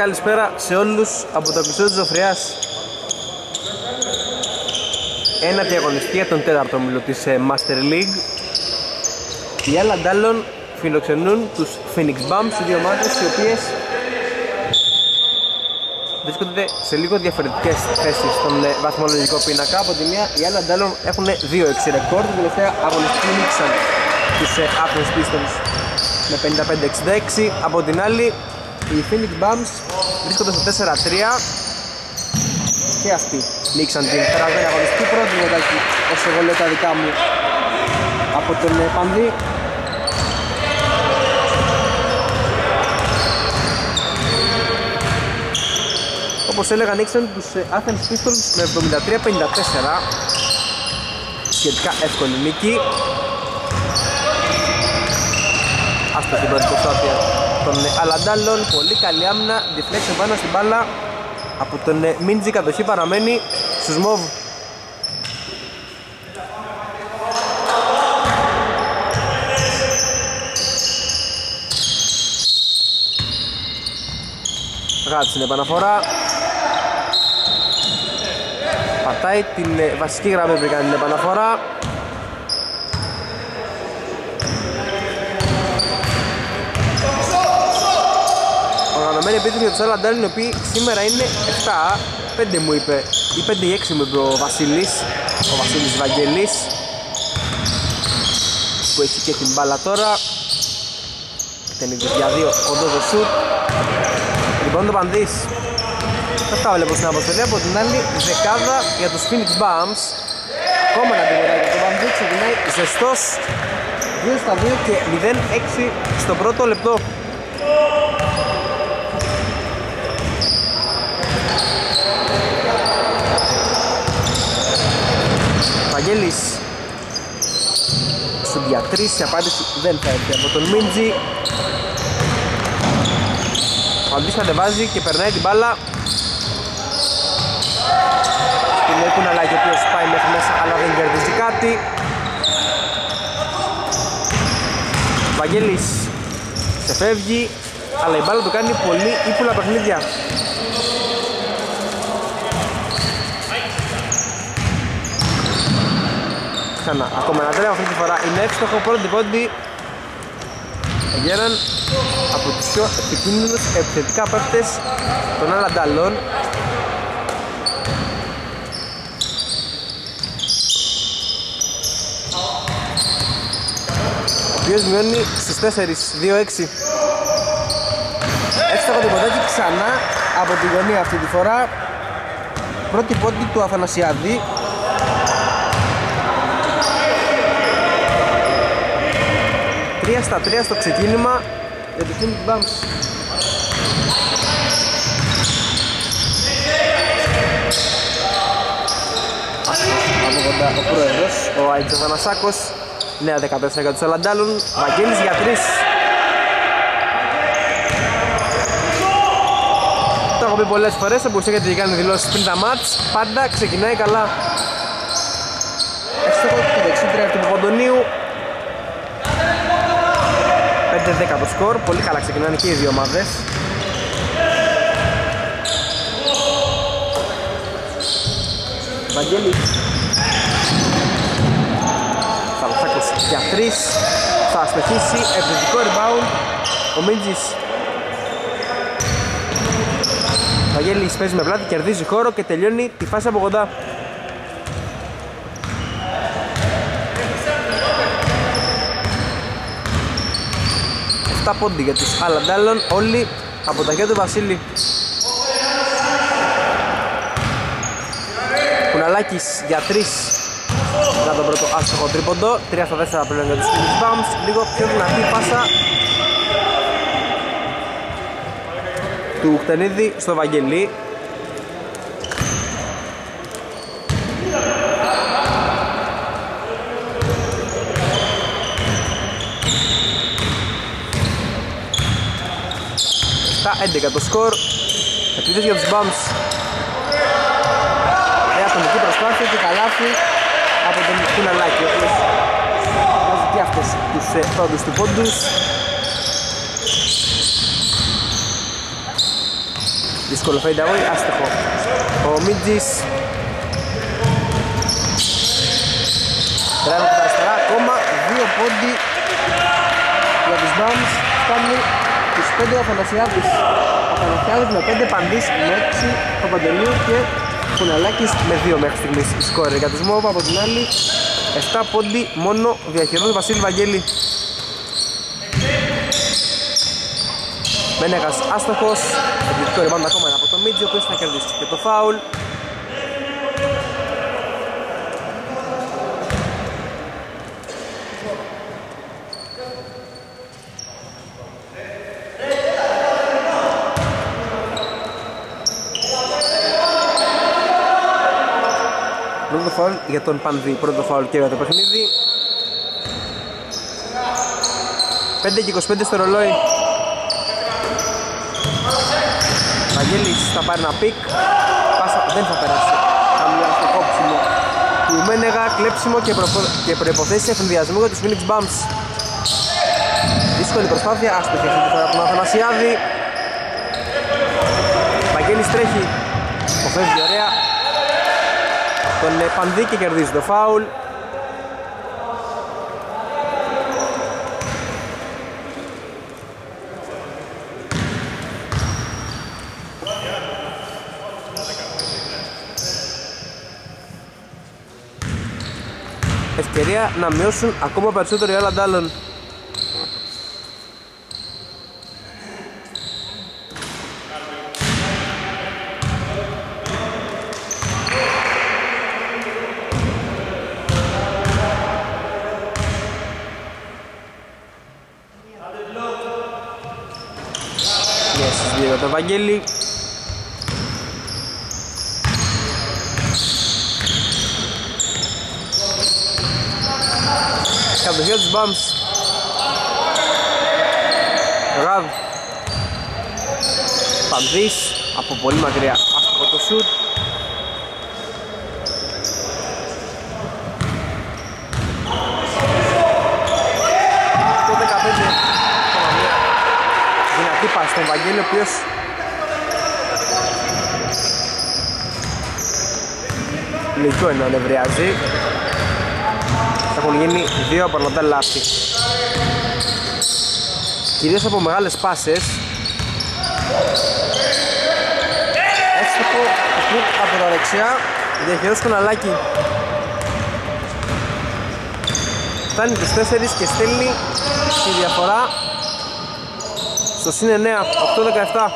καλησπέρα σε όλους από το επεισόδιο της Ζωφριάς. Ένατη αγωνιστική για τον τέταρτο όμιλο της Master League. Οι άλλοι αντάλλων φιλοξενούν τους Phoenix Bums, οι δύο ομάδες οι οποίες βρίσκονται σε λίγο διαφορετικές θέσεις στον βαθμολογικό πίνακα. Από τη μία, οι άλλοι αντάλλων έχουν 2-6 ρεκόρ. Την τελευταία αγωνιστική νίκησαν τους Athens Pistons με 55-66. Από την άλλη, οι Phoenix Bums βρίσκονται στο 4-3 και αυτοί νίκησαν την περασμένη αγωνιστική. Πρώτη μοντάκι, όσο εγώ λέω τα δικά μου, από τον Πανδί. Όπως έλεγα, νίκησαν τους Athens Pistons με 73-54. Σχετικά εύκολη νίκη. Άστο την πρώτη προσπάθεια των Αλαντάλλων. Πολύ καλή άμυνα, deflection πάνω στην μπάλα από τον Μίντζη. Κατοχή παραμένει στους Μοβ. Γάτσε την επαναφορά. Πατάει την βασική γραμμή που κάνει την επαναφορά. Οργανωμένη επίθεση για τους άλλους αντάλλων, οι οποίοι σήμερα είναι 7. 5 μου είπε, ή 5 ή 6 μου είπε ο Βασίλης Βαγγελής, που έχει και την μπάλα τώρα. Ήταν για 2 κοντό το σουτ. Λοιπόν, το Πανδής. Αυτά βλέπω στην αποστολή. Από την άλλη, δεκάδα για τους Phoenix Bums. Ακόμα ένα τιμωράκι. Το Πανδί ξεκινάει ζεστός. 2-2 και 0-6 στο πρώτο λεπτό. Βαγγέλης στον για 3, η απάντηση δεν θα έρθει από τον Μίντζη. Ο Αντής κατεβάζει και περνάει την μπάλα στην Κουναλάκη, ο οποίος πάει μέχρι μέσα αλλά δεν κερδίζει κάτι. Βαγγέλης σε φεύγει, αλλά η μπάλα του κάνει πολύ ύπουλα παιχνίδια. Ξανά, ακόμα ένα τρέμμα, αυτή τη φορά είναι εύστοχο. Πρώτη πόντι για έναν από τους πιο επικίνδυνους επιθετικά παίκτες των άλλων αντάλλων. Ο οποίος μειώνει στους 4, 2-6. Εύστοχο το ποντάκι ξανά από τη γωνία αυτή τη φορά. Πρώτη πόντι του Αθανασιάδη. 3-3 στο ξεκίνημα για τους Phoenix Bums. Από κοντά ο πρόεδρος, ο Άιτσος Ανασάκος. Νέα 14 για τους Αλαντάλλων. Βαγγέλης για 3. Το έχω πει πολλές φορές, όπως έχετε κάνει δηλώσεις πριν τα μάτς. Πάντα ξεκινάει καλά. Εύστοχο το δεξί τρία του Παπαντονίου. 5-10 το σκορ, πολύ καλά ξεκινάνε και οι δύο ομάδες. Βαγγέλης Θαλασσάκος για 3. Θα αστοχίσει, επιθετικό rebound ο Μίντζης. Βαγγέλης παίζει με πλάτη, κερδίζει χώρο και τελειώνει τη φάση από κοντά. Τα πόντι για τους Αλαντάλλων, όλοι από τα χέρια του Βασίλη. Κουναλάκης για 3 για τον πρώτο άστοχο τρίποντο. 3-4 πλέον για τους Phoenix Bums. Λίγο πιο δυνατή πάσα του Χτενίδη στο Βαγγελί. Τα 11 το σκορ. Επίθεση για τους Bums. Μια ατομική προσπάθεια και καλάθι από τον Κουναλάκη, ο οποίος βάζει και αυτός τους πρώτους του πόντους. Δύσκολο fade away, άστοχο. Ο Μίτζης τράβει από τα αριστερά, ακόμα 2 πόντι για τους Bums. Φτάνει τους 5 ο Αθανασιάδης. Ο Αθανασιάδης με 5, Παντής με 6, ο Παντελίου και Κουναλάκης με 2 μέχρι στιγμής η σκόρερ. Για τους Μόβ από την άλλη 7 πόντι μόνο διαχειρός Βασίλη Βαγγέλη. Μένεγας άστοχος, επιθετικό rebound ακόμα από το Μίτζι, ο οποίος θα κερδίσει και το φάουλ. Πρώτο φάουλ για τον Πανδί, πρώτο φάουλ και για το παιχνίδι. 5 και 25 στο ρολόι. Βαγγέλης θα πάρει ένα πικ. Πάσα δεν θα περάσει. Καμία στο κόψιμο του Μένεγα, κλέψιμο και προϋποθέσεις εφηνδιασμού για τους Phoenix Bums. Δύσκολη προσπάθεια, άστοχη αυτή τη φορά από τον Αθανασιάδη. Βαγγέλης τρέχει, αποφεύγει ωραία τον Πανδί και κερδίζει το φάουλ. Ευκαιρία να μειώσουν ακόμα περισσότερο οι Allen Dallon. Για τον Βαγγέλη. Κατοχή τους Bums. Ραβ. Πανδής από πολύ μακριά από το σουτ. Το 15. Δυνατή πάση στον Βαγγέλη, ο οποίος λογικό είναι να νευριάζει. Έχουν γίνει 2 απαρνατά λάθη, κυρίως από μεγάλες πάσες. Εύστοχο από τα δεξιά, διαχειρός Κουναλάκη. Φτάνει τους 4 και στέλνει τη διαφορά στο συν 9, 8-17.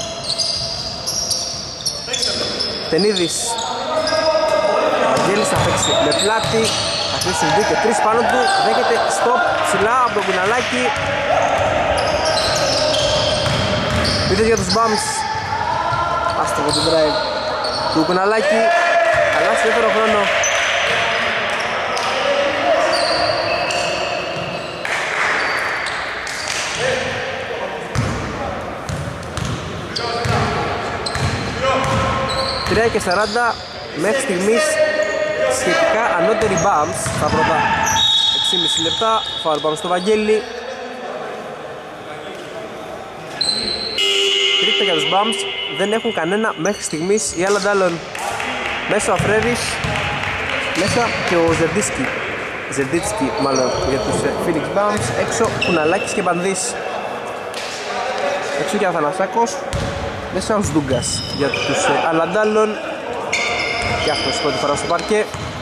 Τενίδης. Βαγγέλης θα παίξει με πλάτη. Θα αφήσει 2 και 3 πάνω του. Δέχεται stop ψηλά από τον Κουναλάκη. Πίτες για τους Bums. Άστοχο το drive του Κουναλάκη. Αλλά στο δεύτερο χρόνο. Και 40 μέχρι στιγμής σχετικά ανώτεροι Bums στα πρώτα 6,5 λεπτά. Φάουλ πάμε στο Βαγγέλη. Τρίτα για τους Bums, δεν έχουν κανένα μέχρι στιγμής οι Allen Dallon. Μέσα ο Αφρέρης, μέσα και ο Ζερντίτσκι μάλλον για τους Phoenix Bums. Έξω Κουναλάκης και Πανδής. Έξω και Αθανασάκος. Μέσα ο Σδούγκας για τους Allen Dallon. Και αυτός πρώτη φορά στο παρκέ.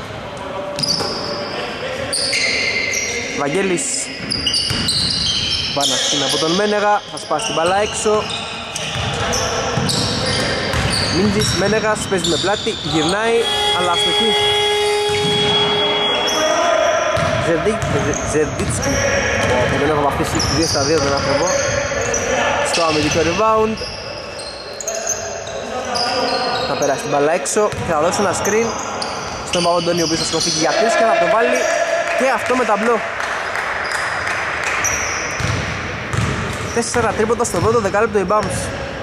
Βαγγέλης Πανασκίν από τον Μένεγα. Θα σπάσει την μπάλα έξω. Μίντζης, Μένεγας, παίζει με πλάτη, γυρνάει, αλλά αστοχή. Ζερντίτσκι. Δεν έχω βαφτίσει 2 στα 2 τον άνθρωπο. Στο αμυντικό rebound. Θα περάσει την μπάλα έξω και θα δώσει ένα screen στον Παπαντονή, ο οποίος θα σκοθεί για 3 και θα το βάλει και αυτό με ταμπλό. 4 τρίποτα στο πρώτο δεκάλεπτο οι Bums.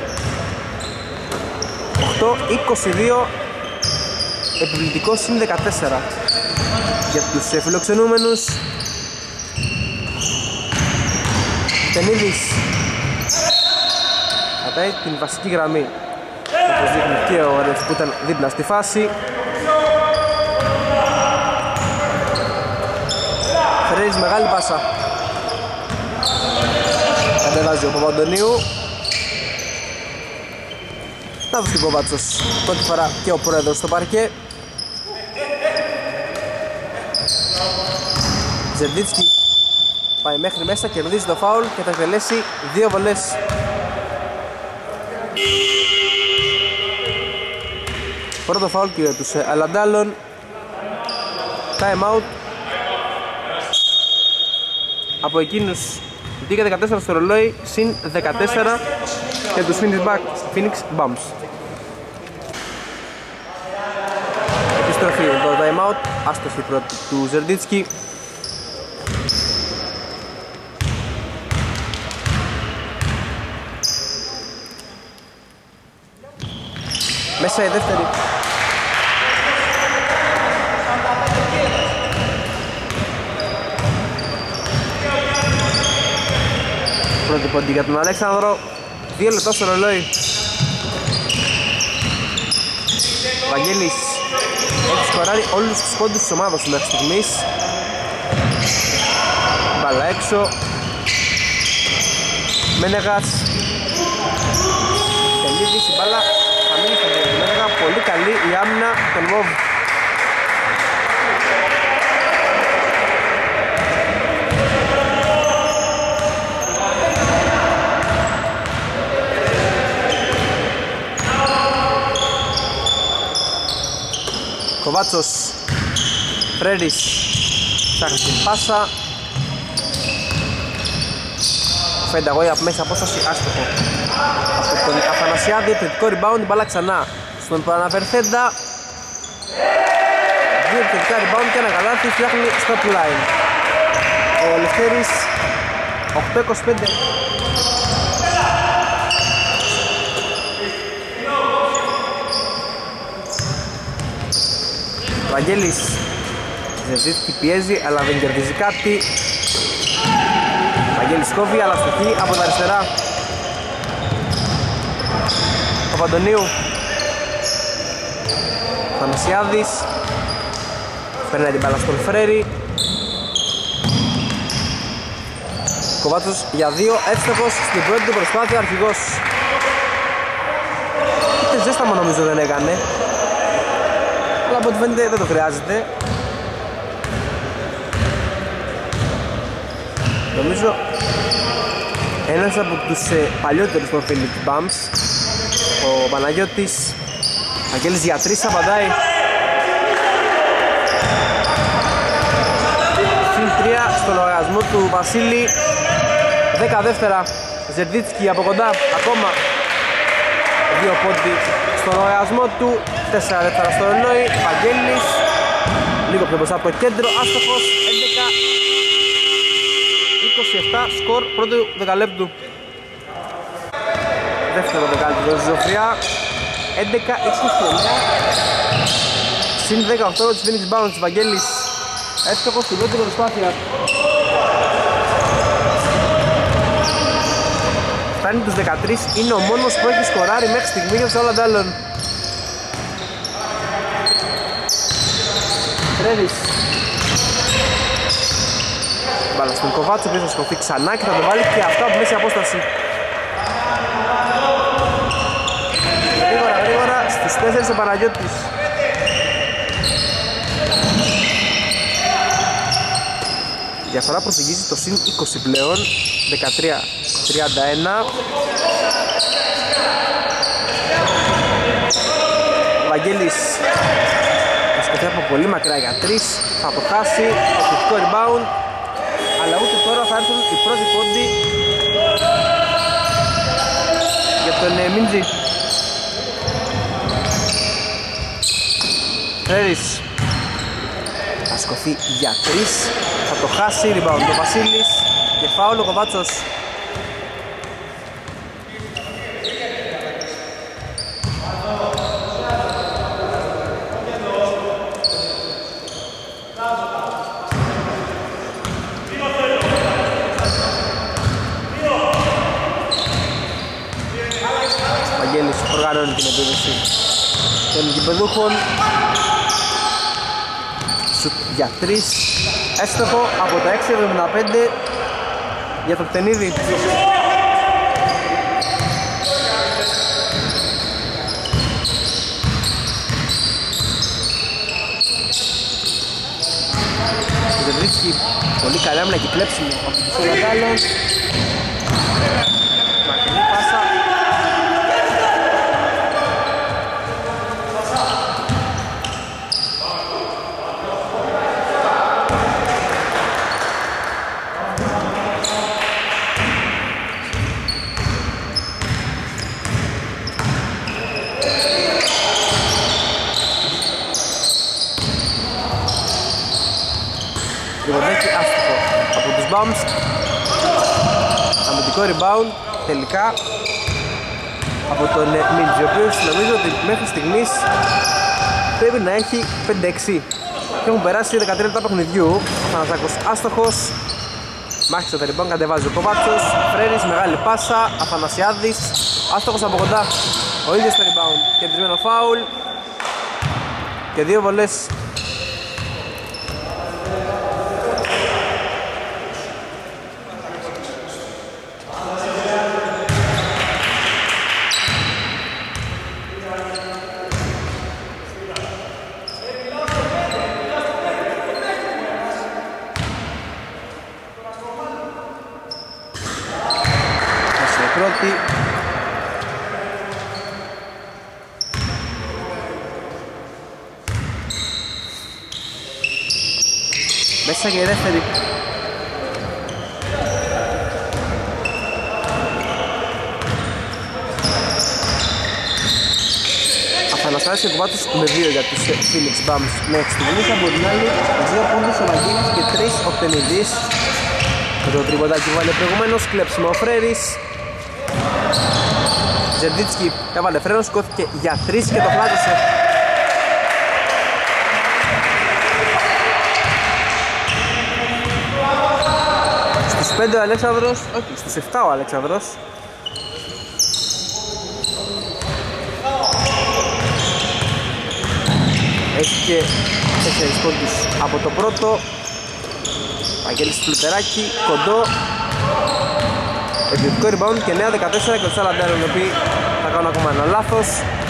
8-22, επιβλητικό συν 14 για τους φιλοξενούμενους. Τενίδης πατάει την βασική γραμμή. όπως δείχνει και ο Ρεφ που ήταν δίπλα στη φάση. Φρέρις, μεγάλη πάσα. Κατεβάζει ο Παπαντονίου. Να δώσει την Κοβάτσος. Πρώτη φορά και ο πρόεδρος στο παρκέ. Ζερδίτσκι πάει μέχρι μέσα, κερδίζει το φάουλ και θα εκτελέσει 2 βολές. Πρώτο φάουλ και για τους Αλαντάλλων. Time out από εκείνους. Βγήκε 14 στο ρολόι, συν 14 και τους Phoenix Bums. Επιστροφή το time out, άστοχη πρώτη του Ζερντίτσκι. Μέσα η δεύτερη. Πρώτη πόντι για τον Αλέξανδρο. 2 λεπτά στο ρολόι. Βαγγέλης έχει σκοράρει όλους τους πόντους της ομάδας μέχρι στιγμής. Μπάλα έξω. Μένεγας. Τελίδης, η μπάλα χαμηλή στα δύο. Μένεγα, πολύ καλή η άμυνα των Μοβ. Κοβάτσος, Φρέρις, ψάχνει την πάσα. Φενταγόη από μέσα απόσταση, άστοχο. Από τον Αφανασιάδη, επιθετικό rebound, μπάλα ξανά στον προαναφερθέντα. 2 επιθετικά rebound και ένα καλάθι, φτιάχνει stop line. Ο Λευτέρης, 8-25. Βαγγέλης Ζερδίτσκι πιέζει αλλά δεν κερδίζει κάτι. Βαγγέλης κόβει αλλά στοχή από τα αριστερά. Παπαντονίου, Θανασιάδης περνάει την μπάλα στον Φρέρι. Κοβάτσος για 2, εύστοχος στην πρώτη του προσπάθεια, αρχηγός. Είτε ζέσταμα νομίζω δεν έκανε, αλλά από ό,τι φαίνεται δεν το χρειάζεται. Νομίζω ένας από τους παλιότερους των Phoenix Bums, ο Παναγιώτης. Αγγέλης για 3, απαντάει. Συν 3 στο λογαριασμό του Βασίλη. 10 δεύτερα. Ζερδίτσκι από κοντά, ακόμα 2 πόντι στο λογαριασμό του. 4 δεύτερα στο ρολόι. Βαγγέλης λίγο πιο μπροστά από το κέντρο, άστοχος. 11-27 σκορ πρώτου δεκαλέπτου. Δεύτερο δεκάλεπτο για τη Ζωφριά. 11-29. Συν 18 της Phoenix Bounce. Βαγγέλης εύστοχος στην πρώτη προσπάθεια. Φτάνει τους 13, είναι ο μόνος που έχει σκοράρει μέχρι στιγμή για τους Αλαντάλλων. Φρέρις. Μπάλα στον Κοβάτσο, ο οποίος θα σκοθεί ξανά και θα το βάλει και αυτό από μέση απόσταση. Γρήγορα στους 4 ο Παναγιώτης. Διαφορά προσεγγίζει το συν 20 πλέον, 13-31. Βαγγέλης θα σκεφτεί από πολύ μακριά για 3, θα το χάσει, επιθετικό rebound, αλλά ούτε τώρα θα έρθουν οι πρώτοι πόντοι για τον Μίντζι. Φρέρις θα σκοθεί για 3, θα το χάσει, rebound ο Βασίλης και φάουλ ο Κοβάτσος. Βαγγέλης οργανώνει την επίδοση γηπεδούχων. Σουτ για 3, έστοχο από τα 6.75 για το Κτενίδη. Ζεντρίσκι, πολύ καλά άμυνα και κλέψιμο από τους Ολαγκάλων. Μακρινή πάσα. Τριβοντάκι άστοχο από τους Bums. Αμυντικό rebound τελικά από τον Μίτζη, ο οποίος νομίζω ότι μέχρι στιγμής πρέπει να έχει 5-6 και έχουν περάσει 13 λεπτά παιχνιδιού. Ο Θανασάκος άστοχος. Μάχη στο rebound, κατεβάζει ο Κοβάτσος. Φρέρης, μεγάλη πάσα. Αθανασιάδης άστοχος από κοντά. Ο ίδιος στο rebound. Κεντρισμένο φάουλ και 2 βολές. Μέσα και η δεύτερη. Αθανασιάδης και Κουβάτσος με 2 για τους Phoenix Bums μέχρι στιγμής. Από την άλλη 2 πόντους ο Βαγγέλης και 3 ο Κτενιδής. Με το τριμποντάκι που βάλε προηγουμένως, κλέψιμο ο Φρέρης. Ζεντίτσκι έβαλε φρένο, σηκώθηκε για 3 και το πλάτωσε. Στους 5 ο Αλέξανδρος, όχι, στους 7 ο Αλέξανδρος. Έχει και 4 πόντους από το πρώτο. Βαγγέλης Φλουτεράκη, κοντό. Επιθετικό rebound και 9-14 και ο Σαλαντέρων, οι οποίοι θα κάνουν ακόμα ένα λάθος.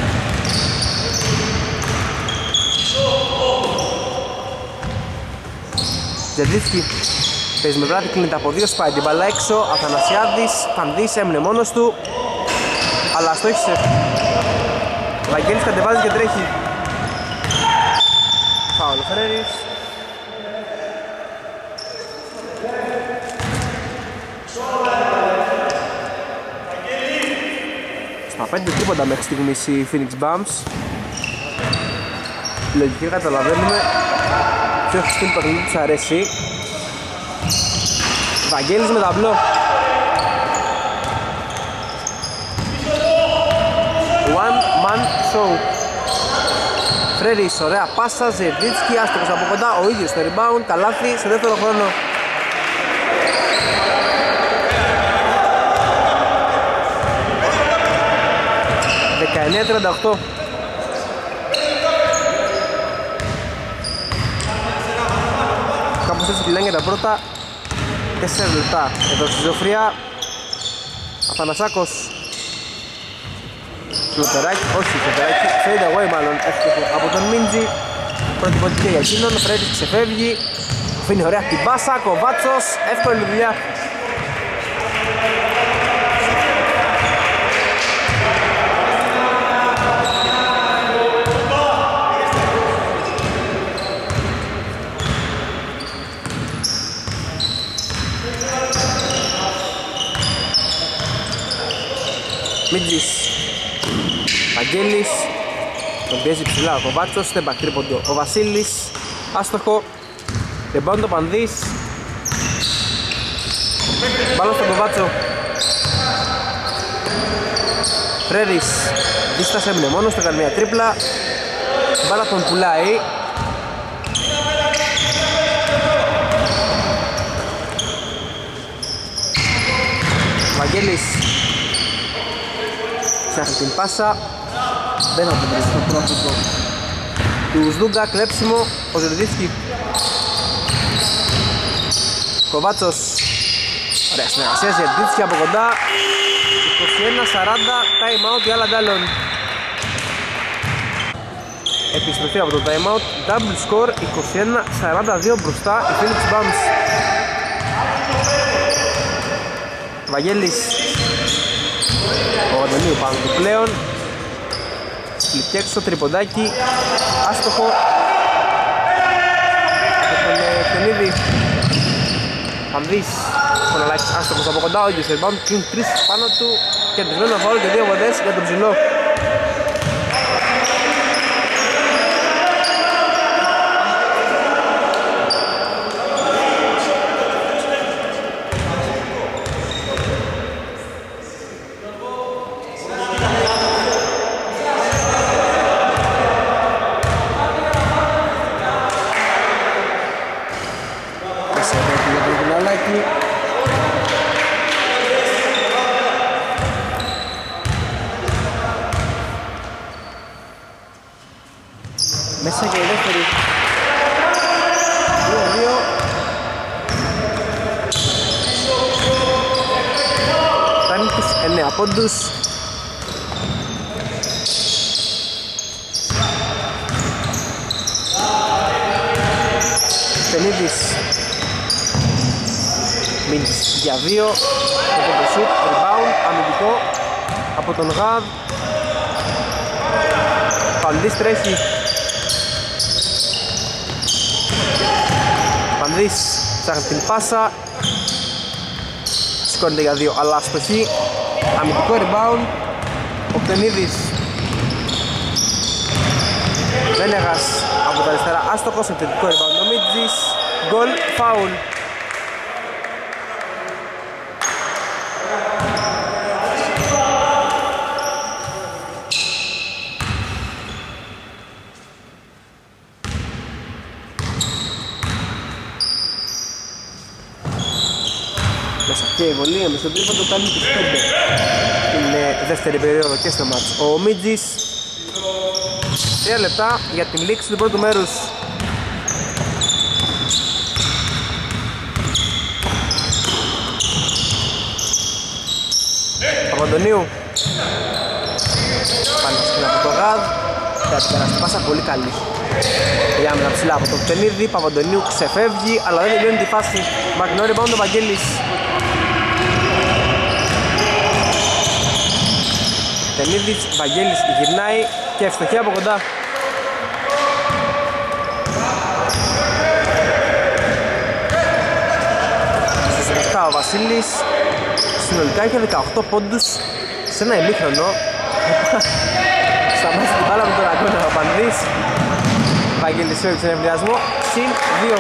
Ζεντίσκι παίζει με βράδυ, κλείνεται από 2, σπάει την μπαλά έξω. Αθανασιάδης, Φανδής έμεινε μόνος του, αλλά αστόχισε. Ο Βαγγέλης κατεβάζει και τρέχει. Φάουλ ο Φρέρης. Στα 5 τίποτα μέχρι στιγμής οι Phoenix Bums. Λογική καταλαβαίνουμε ποιο στυλ παιχνίδι τους αρέσει. Βαγγέλης με ταμπλό. One man show. Φρέρης, ωραία πάσα, Ζεβίτσκι, άστοχος από κοντά, ο ίδιος στο rebound, καλάθι σε δεύτερο χρόνο. (19-38). Κάπως έτσι κυλάνε τα πρώτα 4 λεπτά. Εδώ στη Ζωφρία Αθανασάκος, Φλωτεράκη, όχι Φλωτεράκη, fade away μάλλον εύκολο από τον Μίντζη. Πρώτη ποντική για εκείνον, Φρέντης ξεφεύγει, αφήνει ωραία την πάσα, Κοβάτσος, εύκολη δουλειά. Μίτζης, Βαγγέλης, τον πιέζει ψηλά ο Κοβάτσος, στεμπακ τρίποντο ο Βασίλης, άστοχο, ρεμπάουντ ο Πανδής, μπάλα στον Κοβάτσο. Φρέρης, δίστασε, έμεινε μόνος, θα κάνει μια τρίπλα, μπάλα τον πουλάει. Βαγγέλης φτιάχνει την πάσα, δεν θα την βρει στο πρόσωπο του Σδούγκα, κλέψιμο, ο Ζερδίσκι. Κοβάτσος, ωραία συνεργασία Ζερδίσκι από κοντά. 21-40, time out για Λαντάλλον. Επιστροφή από το time out, double score, 21-42 μπροστά η Phoenix Bums. Βαγγέλης, ο Αντωνίου πάνω του πλέον. Φλιπ έξω, τριποντάκι, άστοχο από τον Κτενίδη. Πανδής, τον αλλάξει άστοχος από κοντά, ο ίδιος το rebound, κλείνει 3 πάνω του. Κερδισμένο φάουλ και 2 βοδές για τον ψηλό. Μέσα και η δεύτερη 2-2. Φτάνει τους 9 πόντους. Πενίδης Μίντης για 2. Από το shoot, rebound, αμυντικό από τον Γαβ. Πανδής τρέχει. Πανδής ψάχνει την πάσα. Σηκώνεται για 2 αλλά αστοχή. Αμυντικό rebound. Ο Πενίδης. Βένεγας από τα αριστερά άστοχος. Επιθετικό rebound ο Μίτζης. Γκολ, φάουλ. Και η βολή με στον τρίποντο κάνει τους 5 την δεύτερη περίοδο και στο μάτς. Ο Μίτζης 3 λεπτά για την λήξη του πρώτου μέρους. Παπαντονίου πάνε στην από το Γαδ. Θα περάσει πάσα πολύ καλή. Η άμυνα ψηλά από το Πενίδη. Παπαντονίου ξεφεύγει αλλά δεν τελειώνει τη φάση. Μακρινό rebound ο Βαγγέλης. Πενίδης, Βαγγέλης γυρνάει και ευστοχή από κοντά. Στους 7 ο Βασίλης συνολικά είχε 18 πόντους σε ένα ημίχρονο. Σταμάτησε την μπάλα με τον αγώνα ο Πανδής. Βαγγέλης φεύγει στον εμβριασμό, συν 2.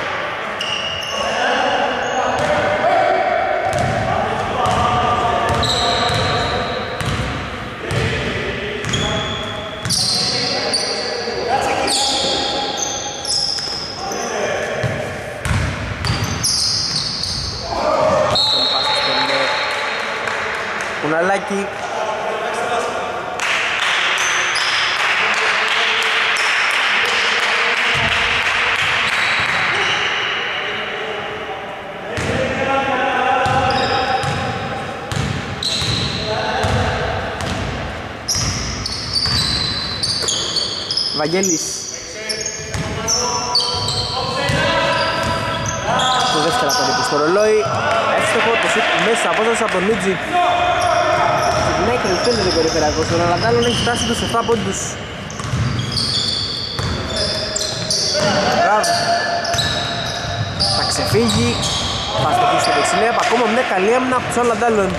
Κουναλάκι. Βαγγέλης. Το δεύτερο απαντήπη στο ρολόι. Εύστοχο το σουτ μέσα απόσταση από τον Μίτζη. Ξεκινάει και λεπτέλει το περιφερειακό. Στον Αλαντάλλον έχει φτάσει τους 7 πόντους. Μπράβο. Θα ξεφύγει. Θα στοχίσει στο δεξιλέπ. Ακόμα μια καλή άμυνα από τους Αλαντάλλον.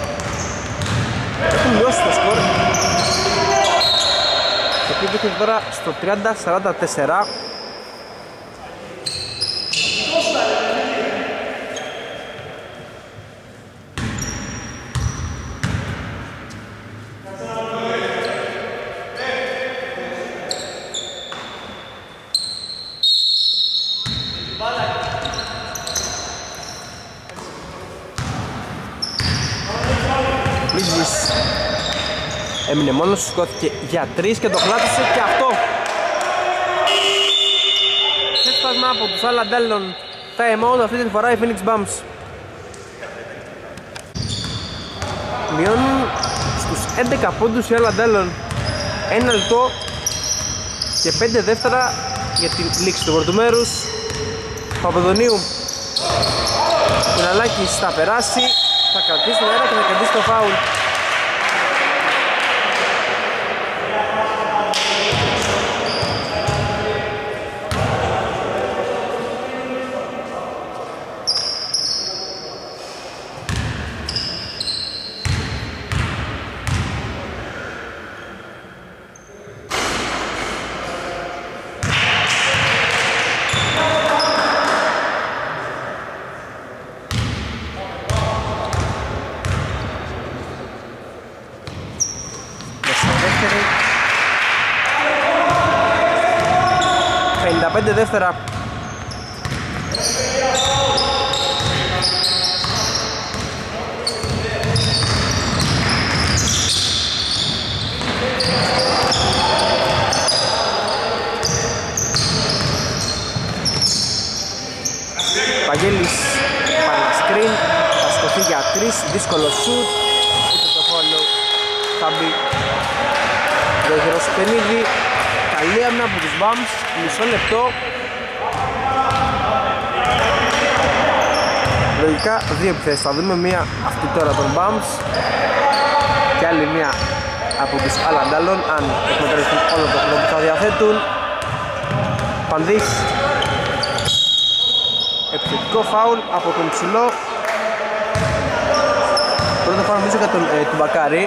Έχουν μειώσει το σκορ. Το οποίο δείχνει τώρα στο 30-44. Έμεινε μόνος, σηκώθηκε για 3 και το κλάτησε και αυτό. αποτέλεσμα από τους Allen time out, αυτή τη φορά οι Phoenix Bums. Μειώνουν στους 11 πόντους οι Allen, 1 λεπτό και 5 δεύτερα για την λήξη του πρώτου μέρους. Παπαδονίου, Κουναλάκης θα περάσει, θα κρατήσει την αέρα και θα κερδίσει το φάουλ. Δεύτερα. Παγγέλης Πανασκρίν, θα σκοθεί για 3, δύσκολο σουτ, ούτε το follow θα μπει. Δεύτερος παιχνίδι, καλή άμυνα από τους Bums, μισό λεπτό. Λογικά δύο επιθέσεις, θα δούμε μία αυτή τώρα των Bums και άλλη μία από τους Allen, αν εκμεταλλευτούν όλο το χρόνο που θα διαθέτουν. Πανδής, επιθετικό φάουλ από τον ψηλό. Πρώτο φάουλ νομίζω για τον Μπακάρη.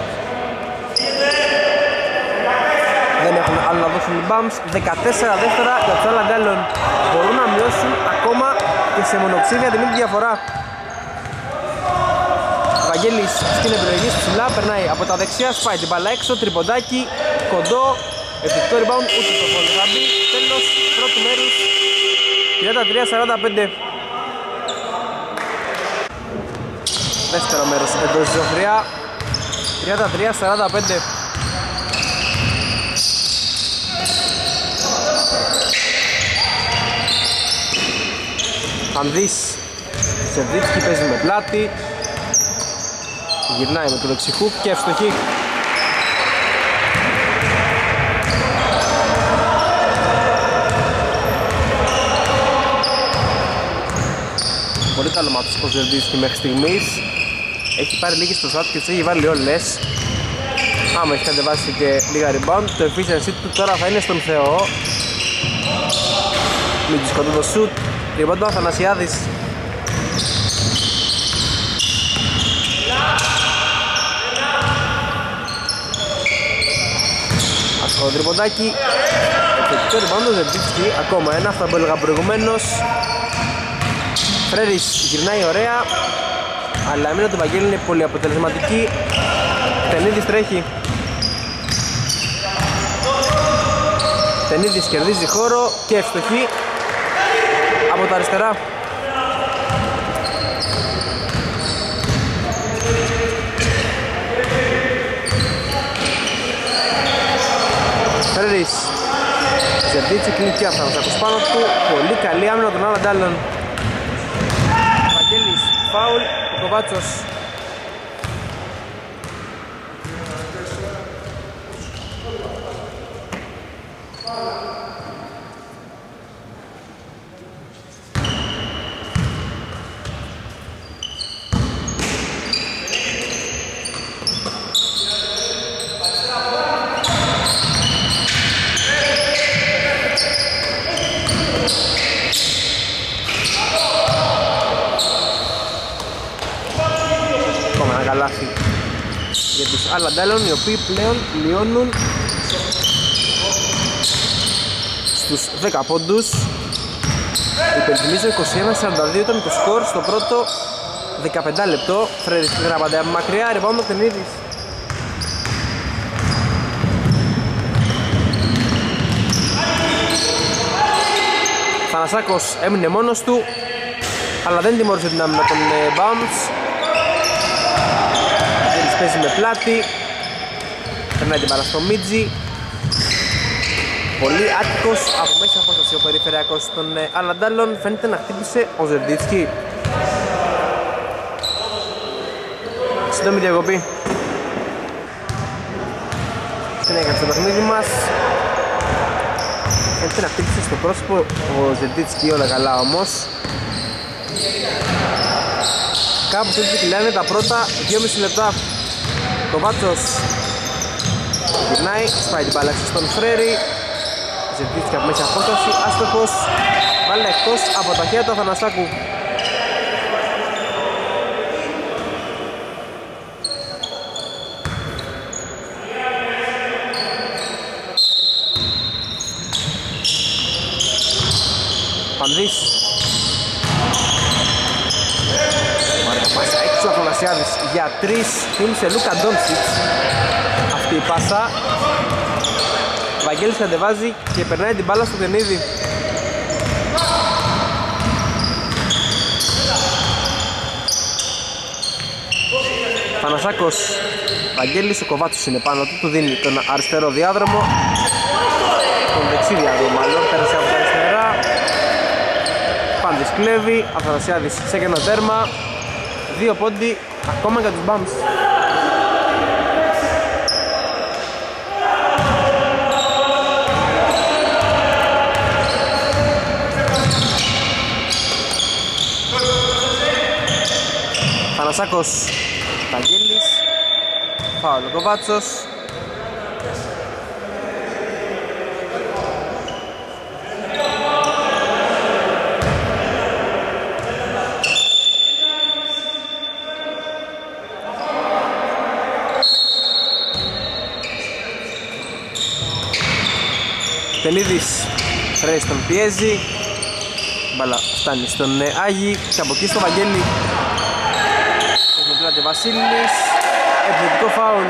Δεν έχουν άλλο να δώσουν οι Bums. 14 δεύτερα για τους Allen. Μπορούν να μειώσουν ακόμα και σε μονοψήφια την ίδια διαφορά. Βαγγέλης στην επιλογή ψηλά, περνάει από τα δεξιά, σπάει την μπάλα έξω, τριποντάκι, κοντό, επιθετικό rebound, ούτε το φόλ θα μπει. Τέλος πρώτου μέρους, 33-45. Δεύτερο μέρος εντός Ζωφριά, 33-45. Ανδής, Σεβδίτσκι παίζει με πλάτη, γυρνάει με το δεξιχούκ και ευστοχή. Πολύ καλό μάτς ο Σεβδίτσκι μέχρι στιγμής. Έχει πάρει λίγες προσπάθειες και τις έχει βάλει όλες. Άμα έχει κατεβάσει και λίγα rebound, το efficiency του τώρα θα είναι στον Θεό. Μην κοντό το shoot. Λοιπόν το Αθανασιάδης. Ασκό τριποντάκι. Επιθετικό rebound του Ζεμπίτσκι. Ακόμα ένα, αυτά που έλεγα προηγουμένως. Φρέρις γυρνάει ωραία, αλλά η μήνα του Βαγγέλη είναι πολύ αποτελεσματική. Τενίδης τρέχει. Τενίδης κερδίζει χώρο και ευστοχή από τα αριστερά. Φρέρις Ζερτίτσι κλείνει και αυτά από πάνω του. Πολύ καλή άμυνα των άλλων αντάλλων. Βαγγέλης, φάουλ, ο Κοβάτσος. Για τους Allen, οι οποίοι πλέον μειώνουν στους 10 πόντους. Υπενθυμίζω 21-42 ήταν το σκορ στο πρώτο 15 λεπτό. Φρέδης γράπανται από μακριά, rebound ο Τενίδης. Θανασάκος έμεινε μόνος του, αλλά δεν τιμώρησε την άμυνα των Bums. Παίζει με πλάτη, περνάει την μπάλα στο Μίτζι. Πολύ άτυχος από μέση απόσταση ο περιφερειακός των Αλαντάλων. Φαίνεται να χτύπησε ο Ζερντίτσκι. Σύντομη διακοπή. Συνέχεια στο παιχνίδι μας. Φαίνεται να χτύπησε στο πρόσωπο ο Ζερντίτσκι, όλα καλά όμως. Κάπου έτσι κυλάνε τα πρώτα 2,5 λεπτά. Το Βάτσος γυρνάει, σπάει την μπάλα στον Φρέρι. Ζερντίτσκι από μέση απόσταση, άστοχος. Μπάλα εκτός από τα χέρια του Αθανασάκου. Πανδής. Πάσα έξω Αθανασιάδης για 3. Θύμισε Λούκα Ντόντσιτς αυτή η πάσα. Βαγγέλης κατεβάζει και περνάει την μπάλα στο παιχνίδι. Πανασάκος. Βαγγέλης, ο Κοβάτσος είναι πάνω του, του δίνει τον αριστερό διάδρομο. Τον δεξί διάδρομο μάλλον, πέρασε από τα αριστερά. Πάντης κλέβει, Αθανασιάδης σε κενό τέρμα. 2 πόντι ακόμα για τους Μπάμς. Θανασάκος, Βαγγέλης, φάουλ ο Κοβάτσος. Τελίδης, Φρέις τον πιέζει. Μπαλά φτάνει στον Άγη και από εκεί στο Βαγγέλη. Έχει πλάτη Βασίλης. Επιθετικό φάουλ.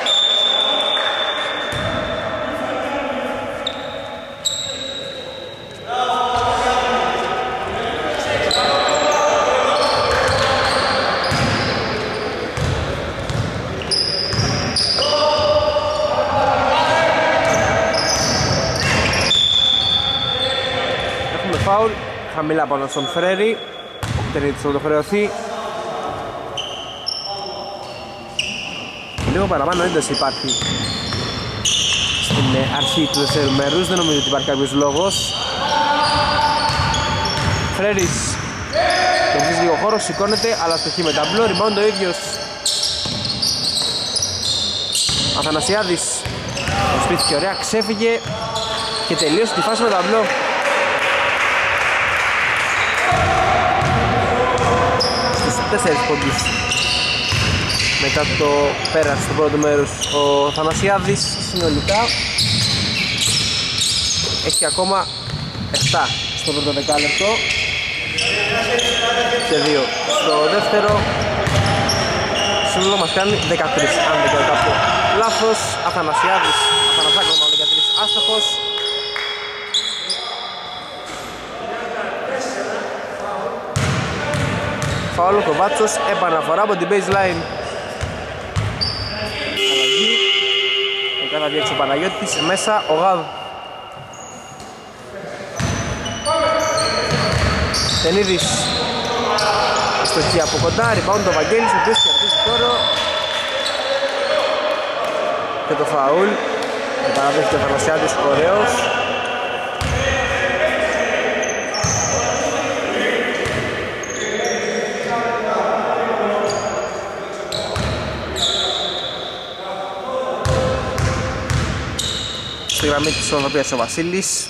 Φάουλ, χαμηλά πάνω στον Φρέρι. Ο Τερνίτης θα το χρεωθεί. Λίγο παραπάνω ένταση υπάρχει στην αρχή του δεύτερου μέρους. Δεν νομίζω ότι υπάρχει κάποιος λόγος. Φρέρις κερδίζει λίγο χώρο, σηκώνεται αλλά στοχεί με ταμπλό. Rebound ο ίδιος. Αθανασιάδης σπίθηκε ωραία, ξέφυγε και τελείωσε τη φάση με ταμπλό. Στους 4 πόντους μετά το πέρας του πρώτου μέρους ο Θανασιάδης συνολικά έχει ακόμα 7 στο πρώτο δεκάλεπτο και 2 στο δεύτερο. Σύνολο μας κάνει 13 αν δεν κάνω κάποιο λάθος. Αθανασιάδης, Αθανασάκος 13 άστοχος. Φάουλ ο Κοβάτσος, επαναφορά από την baseline. Αλλαγή. Έκανε διέξω ο Παναγιώτης, μέσα ο Γάδ. Τενίδης. Στοχή από κοντά, rebound το Βαγγέλης, ο οποίος κερδίζει τώρα. Και το φάουλ. Επαναδέχεται ο Θανασιάδης, ωραίος. Στη γραμμή της οδοποιίας ο Βασίλης.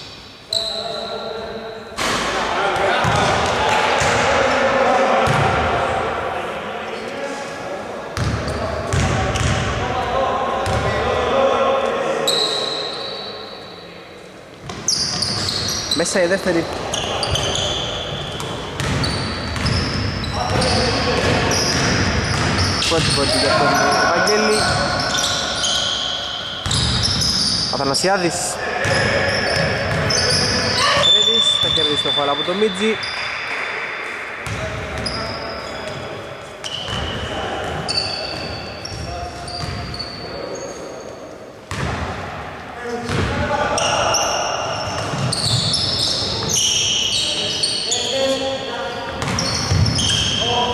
Μέσα η δεύτερη. Πρώτη πόντη για τον Βαγγέλη. Αθανασιάδης. Φρέδης θα κερδίσει το φάουλ από το Μίτζι.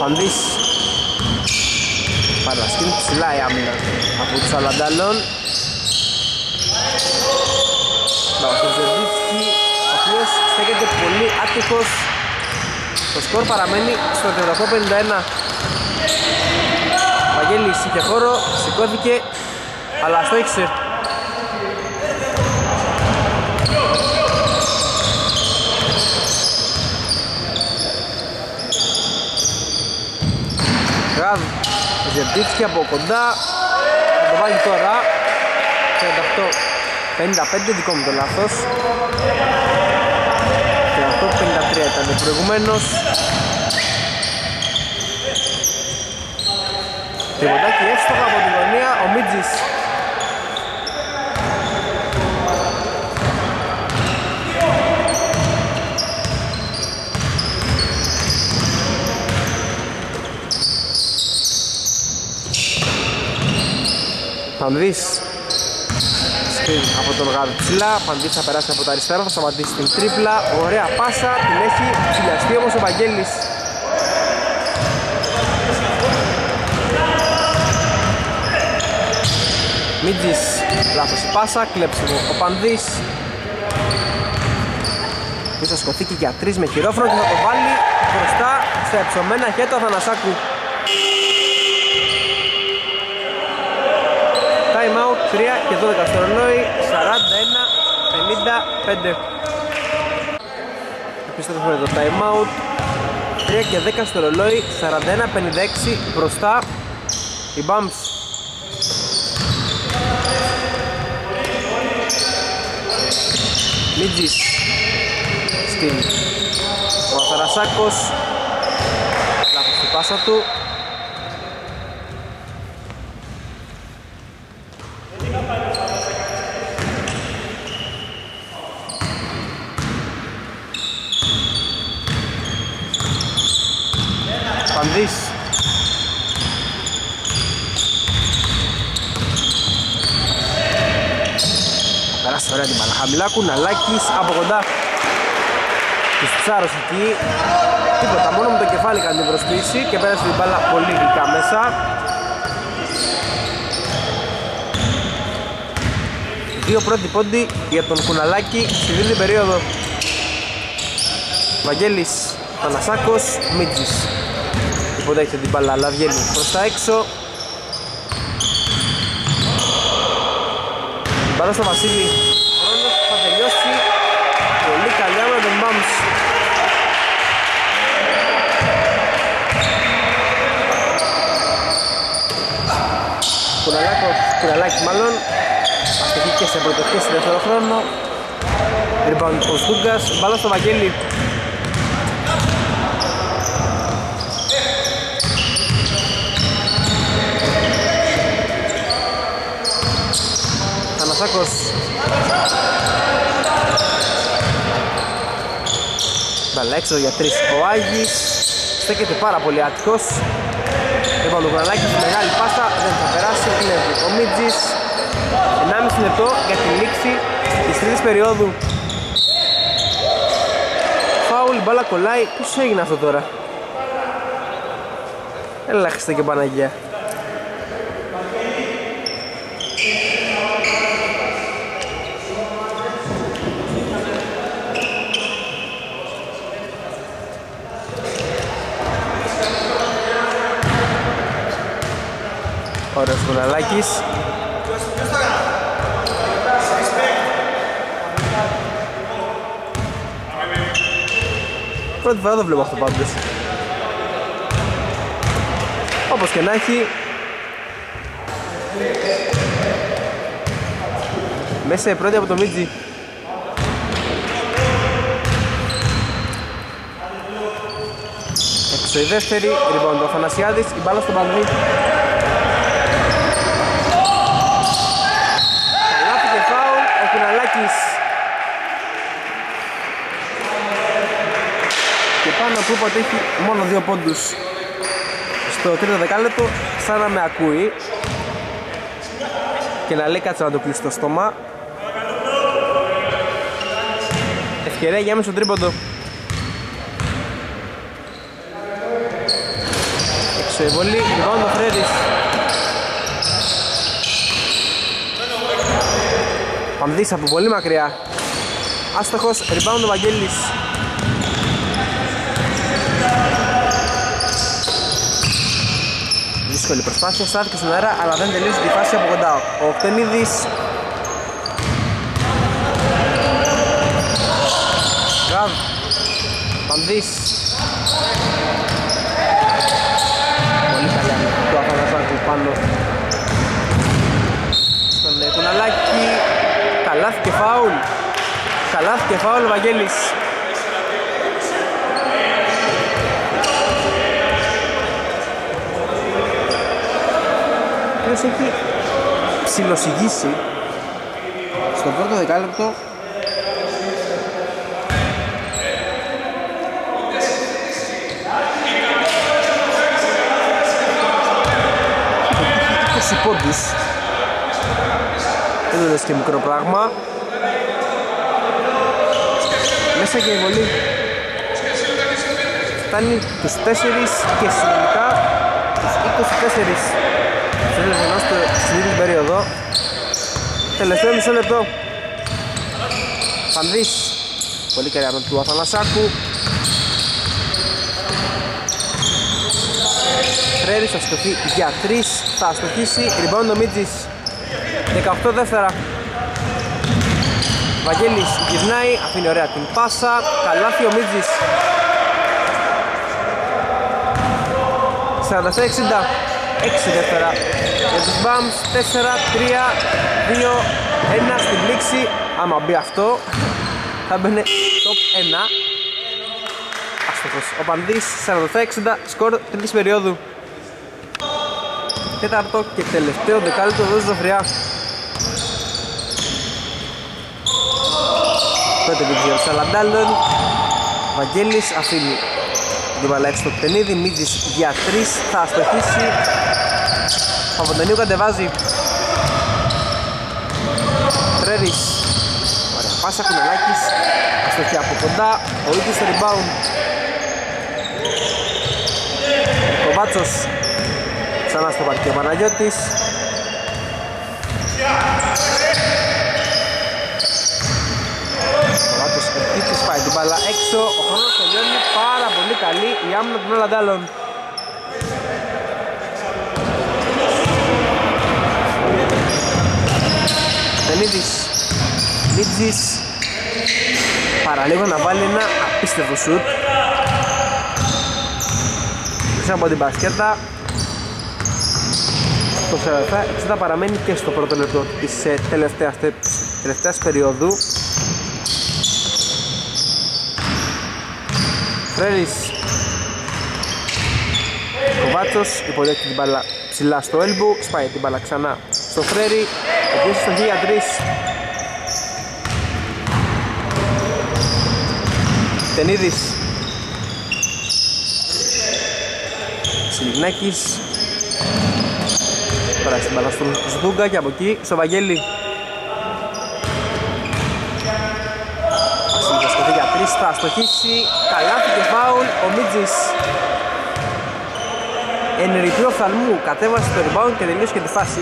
Παπανδής. Παρασκήνει ψηλά η άμυνα από τους Αλαντάλων. Ο Ζερντίτσκι, ο οποίος στέκεται πολύ άτυχος. Το σκορ παραμένει στο 38-51. Βαγγέλης είχε χώρο, σηκώθηκε, αλλά αστόχισε. Γαδ, ο Ζερντίτσκι από κοντά, θα το βάλει τώρα. 38-55, δικό μου το λάθος. 38-53 ήταν προηγουμένως. Τριβοντάκι εύστοχα από την γωνία, ο Μίτζης. Πανδής από τον Γάδο ψηλά, Πανδής θα περάσει από τα αριστερά, θα σταματήσει την τρίπλα. Ωραία πάσα, την έχει ψηλιαστεί όμως ο Βαγγέλης. Μίτζης, λάθος η πάσα, κλέψιμο ο Πανδής. Και θα σκοθεί και για 3 με χειρόφρονο και θα το βάλει μπροστά στα εψωμένα χέρια του Αθανασάκου. Time out, 3 και 12 στο ρολόι, 41-55. Επιστρέφουμε το time out, 3 και 10 στο ρολόι, 41-56 μπροστά οι Bumps. Μίτζης στην ο Αθανασάκος, λάθος την πάσα του. Πανδής. Περάσει ωραία την μπάλα. Χαμηλά, Κουναλάκης από κοντά. Τους ψάρωσε εκεί. Τίποτα, μόνο με το κεφάλι κάνει την προσποίηση και πέρασε την μπάλα πολύ γλυκά μέσα. Δύο πρώτοι πόντι για τον Κουναλάκη στη δεύτερη περίοδο. Βαγγέλης, Θανασάκος, Μίτζης. Υποδέχεται την μπάλα, αλλά βγαίνει προς τα έξω. Μπάλα στο Βασίλη. Χρόνος που θα τελειώσει. Πολύ καλή άμυνα των Bumps. Κουναλάκης μάλλον. Αστοχή και σε πρώτο και σε δεύτερο χρόνο. Rebound ο Στούγκας. Μπάλα στο Βαγγέλη. Θανασάκος. Μπάλα έξω για 3 ο Άγης. Στέκεται πάρα πολύ άτυχος. Λοιπόν, ο Κουναλάκης μεγάλη πάσα, δεν θα περάσει, κλέβει ο Μίτζης. 1,5 λεπτό για τη λήξη της τρίτης περίοδου. Φάουλ, μπάλα κολλάει. Πώς έγινε αυτό τώρα? Έλα Χριστέ και Παναγία. Ωραίος Κουναλάκης. Πρώτη φορά το βλέπω αυτό πάντως. Όπως και να έχει, μέσα η πρώτη από το Μίτζι. Έξω η δεύτερη, rebound ο Αθανασιάδης, η μπάλα στον Πανδί. Καλάθη και φάουλ, ο Κουναλάκης. Και πάνω που είπα ότι έχει μόνο 2 πόντους στο τρίτο δεκάλεπτο, σαν να με ακούει και να λέει κάτσε να το κλείσει το στόμα. Ευκαιρία για άμεσο τρίποντο. Έξω η βολή, λοιπόν ο Φρέδης. Πανδής από πολύ μακριά. Άστοχος, rebound ο Βαγγέλης. Δύσκολη προσπάθεια, στάθηκε στον αέρα αλλά δεν τελείωσε τη φάση από κοντά. Ο Κτενίδης. Γαβ. Πανδής. Πολύ καλά το Αθανασάκου πάνω στον Κουναλάκη. Καλάθι και φάουλ. Καλάθι και φάουλ ο Βαγγέλης. Ποιος έχει ψιλοσυγήσει στο πρώτο δεκάλεπτο. Έχει 20 πόντους. Δεν είναι και μικρό πράγμα. Μέσα και η βολή φτάνει τους 4 και συνολικά τους 24. Θέλεις ενώ στην ίδια περίοδο. Τελευταίο μισό λεπτό. Πανδής. Πολύ καλά με του Αθανασάκου. Φρέρης θα στοχεί για 3. Θα αστοχίσει. Rebound ο Μίτζης. 18 δεύτερα. Βαγγέλης γυρνάει, αφήνει ωραία την πάσα. Καλάθι ο Μίτζης. 47-60. 6 δεύτερα για τους Bums. 4, 3, 2, 1 στην λήξη. Άμα μπει αυτό θα μπαινε top 1. Άστοχος ο Πανδής. 47-60. Σκορ τρίτης περίοδου. Τέταρτο και τελευταίο δεκάλεπτο εδώ στη Ζωφριά. Πρώτο βιντεο Σαλαντάλλον. Βαγγέλης αφήνει την μπάλα έξω στο Κτενίδη. Μίτζης για 3. Θα αστοχίσει. Παπαντονίου κατεβάζει. Φρέρης. Ωραία πάσα, Κουνελάκης. Αστοχή από κοντά. Ο ίδιος στο rebound. Ο Βάτσος. Ξανά στο παρκή ο Παναγιώτης. Ο Βάτσος επίτης πάει την μπάλα έξω. Ο χρόνος τελειώνει, πάρα πολύ καλή η άμυνα των Ολλαντάλων. Τενίδης. Μίτζης. Παραλίγο να βάλει ένα απίστευτο σουτ. Πίσω από την μπασκέτα. Το 60 παραμένει και στο πρώτο λεπτό της τελευταίας περίοδου. Φρέρης. Κοβάτσος υποδέχεται την μπάλα ψηλά στο έλμπου. Σπάει την μπάλα ξανά στο Φρέρι, ο οποίος στο 1003. Τενίδης. Σιλιγνάκης. Τώρα στην μπάλα στον Σδούγκα και από εκεί στο Βαγγέλη. Ασύγκια στο 1003 θα αστοχίσει. Καλάθι και φάουλ ο Μίτζης. Ενεργητή οφθαλμού κατέβασε το rebound και τελείωσε και τη φάση.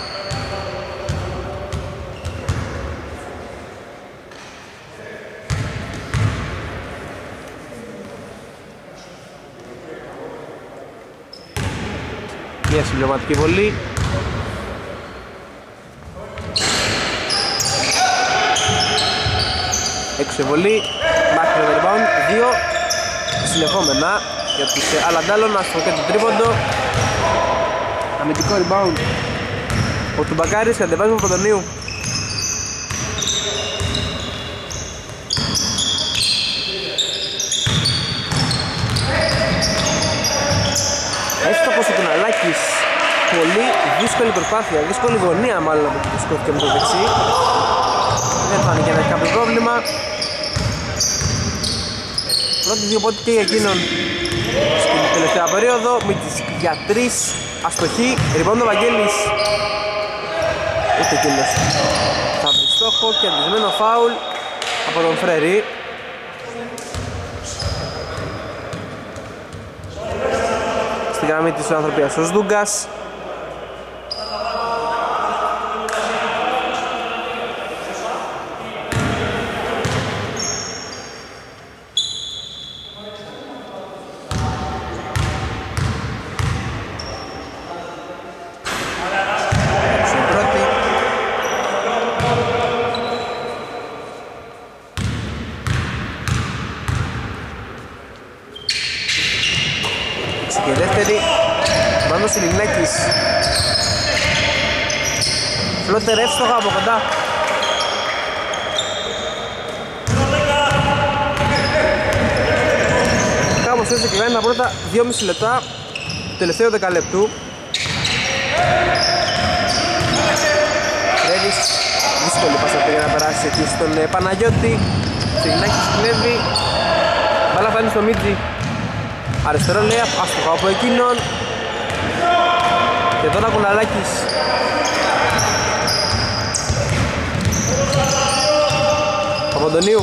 Μια συμπληρωματική βολή. Έξω βολή. Μάχη το rebound. 2 συνεχόμενα για τους Αλαντάλλων. Αστοχή του τρίποντο. Αμυντικό rebound. Ο Τουμπακάρης κατεβάζει από Παντονίου. Έστοχος ο Κουναλάκης. Πολύ δύσκολη προσπάθεια, δύσκολη γωνία μάλλον από το σκόθηκε με το δεξί. Δεν φάνηκε να έχει κάποιο πρόβλημα. Πρώτη δύο πόντοι και για εκείνον στην τελευταία περίοδο. Μίτζης για 3. Αστοχή, rebound ο Βαγγέλης. Ούτε εκείνος θα βρει στόχο, κερδισμένο φάουλ από τον Φρέρι. Στη γραμμή της Ανθρωπίας ο Σδούγκας. Και δεύτερη, Μάνος Σιλιγνάκης. Φλότερ εύστοχα από κοντά. Κάπως έτσι κλείνει τα πρώτα 2,5 λεπτά του τελευταίου δεκαλεπτού. Ρέβης, δύσκολη πάσα πήγε να περάσει εκεί στον Παναγιώτη. Σιλιγνάκης κλέβει, μπάλα φτάνει στο Μίτζι. Αριστερό λέει άστοχα από εκείνον. Και τώρα Κουναλάκης. Παπαντονίου.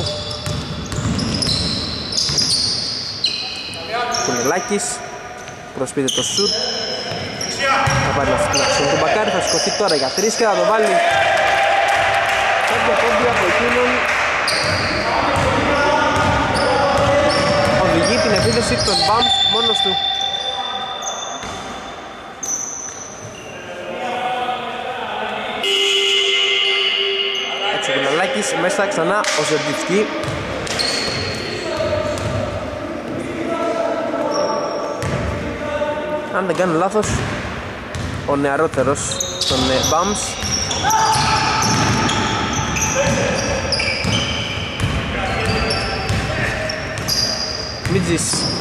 Κουναλάκης. Προσπείται το σουτ. Θα πάρει αυτή την αξιόν του Μπακάρη. Θα σηκωθεί τώρα για 3 και θα το βάλει. Κάποια πόντια από εκείνον. Οδηγεί την επίθεση των Bumps μόνος του. Έτσι ο Κουναλάκης, μέσα ξανά ο Ζερντιφκή. Αν δεν κάνω λάθος, ο νεαρότερος των Bumps. Μίτζης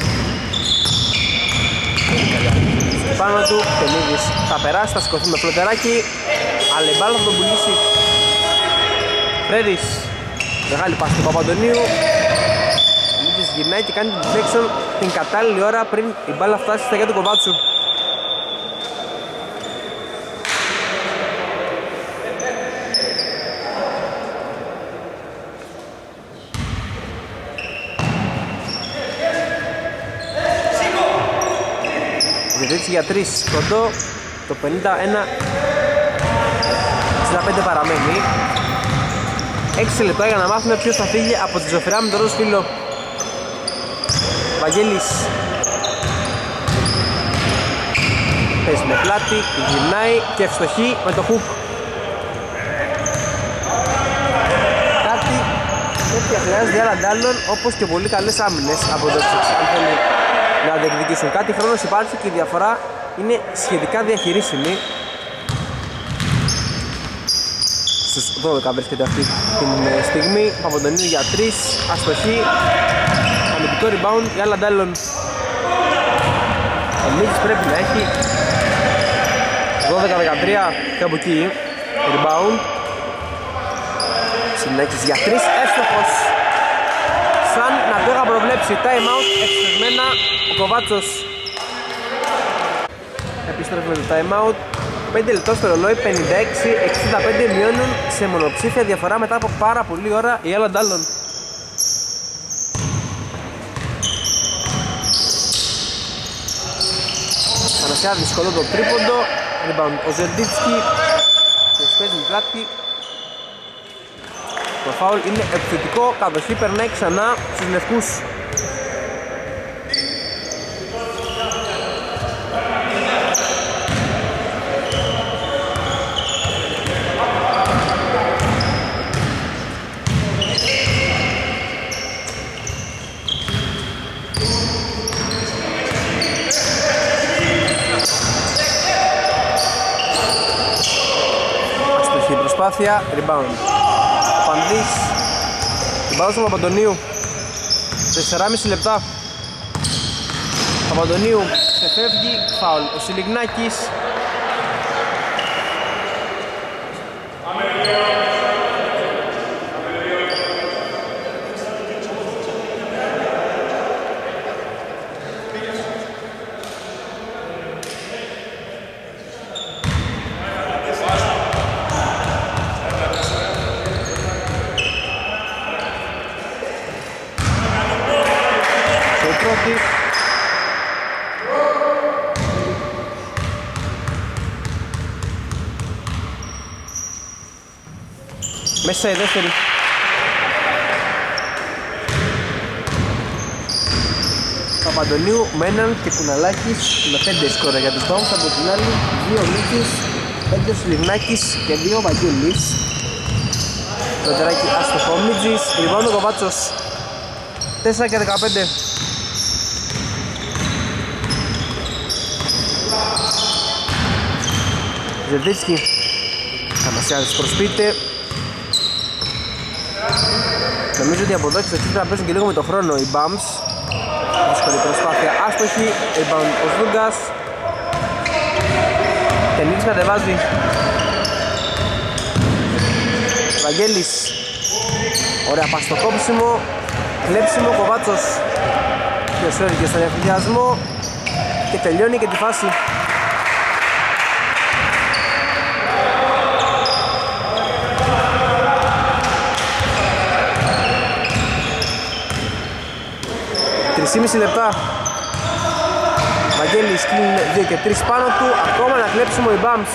πάνω του, Τελίδης θα περάσει, θα σηκωθεί με φλωτεράκι, αλλά η μπάλα θα τον πουλήσει. Φρέδης, μεγάλη πάση του Παπαντονίου. Μίτζης γυρνάει και κάνει την deflection την κατάλληλη ώρα πριν η μπάλα φτάσει στα χέρια του Κοβάτσου. Ζητήτσι για 3 κοντό, το 51-65 παραμένει. 6 λεπτά για να μάθουμε ποιος θα φύγει από τη ζωφερά με τον ροζ φύλλο. Βαγγέλης παίζει με πλάτη, γυρνάει και ευστοχεί με το χουκ. Κάτι τέτοια χρειάζεται άλλα αντάλλων, όπως και πολύ καλές άμυνες από το Xbox. Αν θέλει να διεκδικήσουν κάτι, χρόνος υπάρχει και η διαφορά είναι σχετικά διαχειρίσιμη. Στους 12 βρίσκεται αυτή την στιγμή. Παπαντονίου για 3, αστοχή, αμυντικό rebound για άλλα ντάλλον. Ο Μίτζης πρέπει να έχει 12-13 κάπου εκεί rebound. Συνέχιση για 3, εύστοχος. Σαν να το είχα προβλέψει, time out, εξηγμένα ο Κοβάτσος. Επιστρέφουμε το time out. 5 λεπτό στο ρολόι, 56-65 μειώνουν σε μονοψήφια διαφορά μετά από πάρα πολλή ώρα η Άλλα Ντάλλον. Ανασιά δυσκολό το τρίποντο, rebound ο Ζερντίτσκι και σπέζει με πλάτη. Το φάουλ είναι επιθετικό, κατοχή περνάει ξανά στους λευκούς. Αστοχή προσπάθεια, rebound. Παντής, την πάω στον Παπαντονίου, 4,5 λεπτά. Παπαντονίου ξεφεύγει, φάουλ ο Σιλιγνάκης. Μέσα η δεύτερη. Παπαντονίου, Μέναν και Κουναλάκης με 5 σκόρα για τους Bounce. Από την άλλη 2 Νίκης, 5 Σλιβνάκης και 2 Βαγγέλης. Το τεράκι άστοχο Μίτζης, rebound ο Κοβάτσος, 4 και 15. Ζερδίτσκι, Θανασιάδης προσποιείται. Νομίζω ότι από εδώ και στο εξής να παίζουν και λίγο με το χρόνο οι Bums. Δύσκολη προσπάθεια, άστοχη, rebound ο Σβούγκας. Τενίξ κατεβάζει. Βαγγέλης, ωραία πας στο κόψιμο, κλέψιμο, Κοβάτσος και στον εφηδιασμό και τελειώνει και τη φάση. Τρισήμιση λεπτά. Βαγγέλης κλείνει 2 και 3 πάνω του, ακόμα ένα κλέψιμο οι Bums.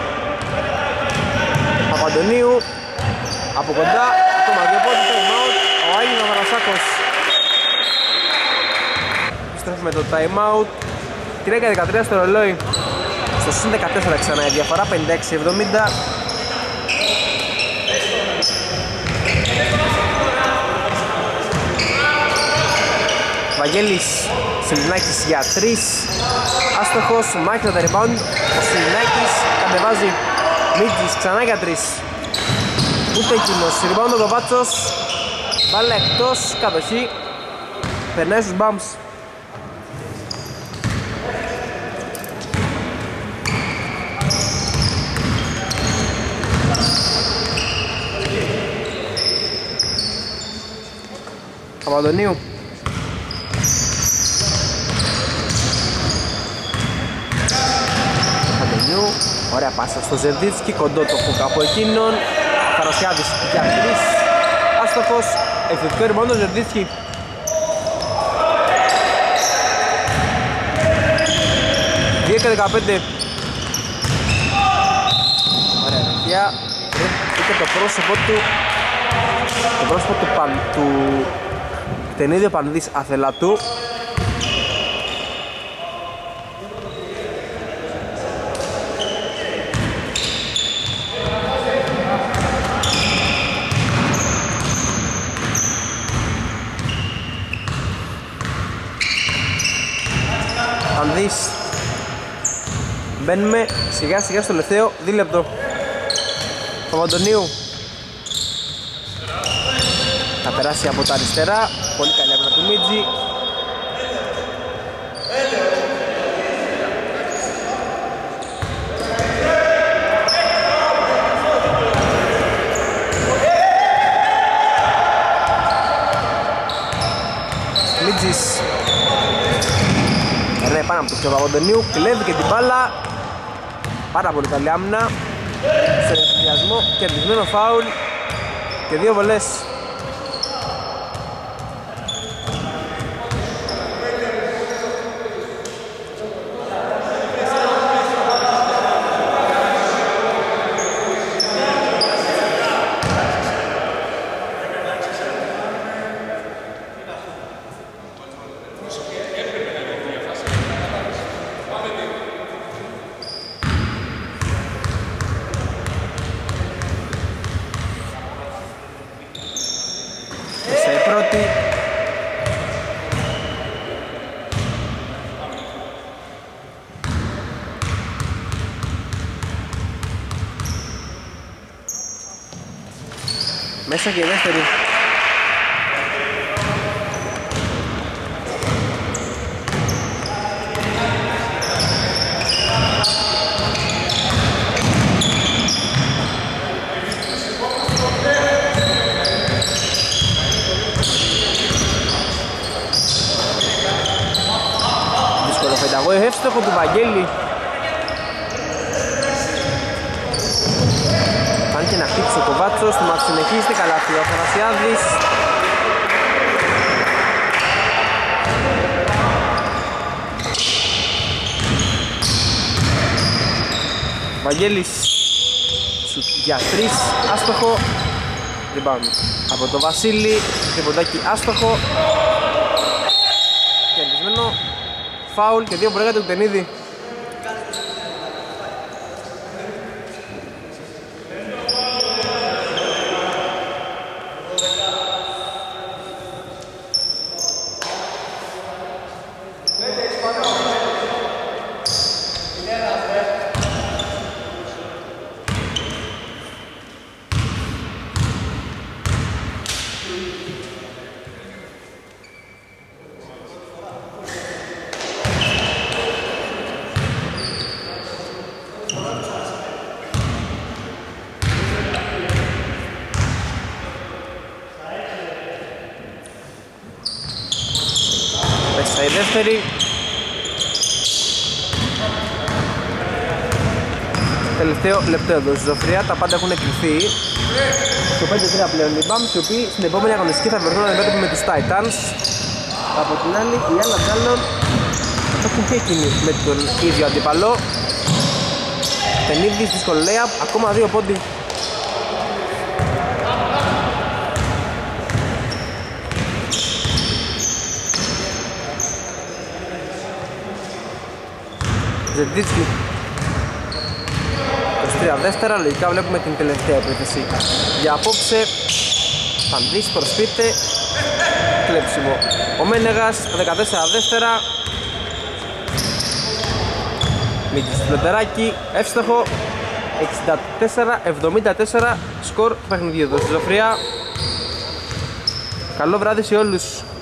Παπαντονίου από κοντά, ακόμα 2 πόντους, time out, ο Άγιος Βαρασάκος. Στρέφουμε το time out, 3 και 13 στο ρολόι, στο συν 14 ξανά η διαφορά, 56-70. Βαγγέλης, Σιλινάκης για 3, άστοχος, μάχη το rebound, ο Σιλινάκης κατεβάζει, Μίτζης ξανά για 3, ούτε εκείνος, rebound ο Κοβάτσος, μπάλα εκτός, κατοχή, περνάει στους Bums. Παπαντονίου. Ωραία πάσα στο Ζερδίτσκι, κοντό το χουκ από εκείνον. Θανασιάδης για 3, άστοχος, ευθυντικό rebound ο Ζερδίτσκι. Δύο και 15. Ωραία δεχεία, είχε το πρόσωπο του, του Κτενίδιο Πανδής Αθελατού. Πανδής. Μπαίνουμε σιγά σιγά στο τελευταίο δίλεπτο. Παπαντονίου θα περάσει από τα αριστερά, πολύ καλή άμυνα του Μίτζη. Μίτζης περνάει πάνω από το πιο Παπαντονίου, κλέβει και την μπάλα. Πάρα πολύ καλή άμυνα. Σε ενθουσιασμό, κερδισμένο φάουλ και 2 βολές. Μέσα και η δεύτερη. Δύσκολο φενταγό, εύστοχο του Βαγγέλη. Και να χτύψει ο Κοβάτσος, το μάτς συνεχίζεται, καλάθι ο Αθανασιάδης. Βαγγέλης για 3, άστοχο. Rebound από το Βασίλη, τριποντάκι άστοχο. Κερδισμένο. Φάουλ και 2 προέγατε του Τενίδη. Μέσα η δεύτερη. Τελευταίο λεπτό εδώ στη Ζωφρία, τα πάντα έχουν κρυφθεί. Στο 5-3 πλέον οι Bums, οι οποίοι στην επόμενη αγωνιστική θα βρεθούν αντιμέτωποι με τους Titans. Από την άλλη, οι άλλα Τζάλλον έχουν και εκείνοι με τον ίδιο αντίπαλο. Τενίδης, δυσκολία, ακόμα 2 πόντι. Ζεντίτσκι 23 δεύτερα, λογικά βλέπουμε την τελευταία επίθεση για απόψε. Φαντής προσπίτε, κλέψιμο ο Μένεγας, 14 δεύτερα. Μίτσις Φλεντεράκη, εύστοχο. 64-74 σκορ παιχνιδιού εδώ στη Ζωφρία. Καλό βράδυ σε όλους.